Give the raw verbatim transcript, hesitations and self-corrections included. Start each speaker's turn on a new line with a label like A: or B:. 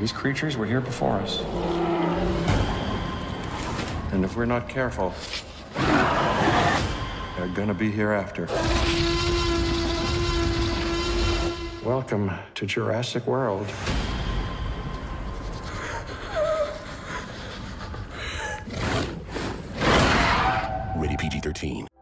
A: These creatures were here before us. And if we're not careful, they're gonna be here after. Welcome to Jurassic World.
B: Rated P G thirteen.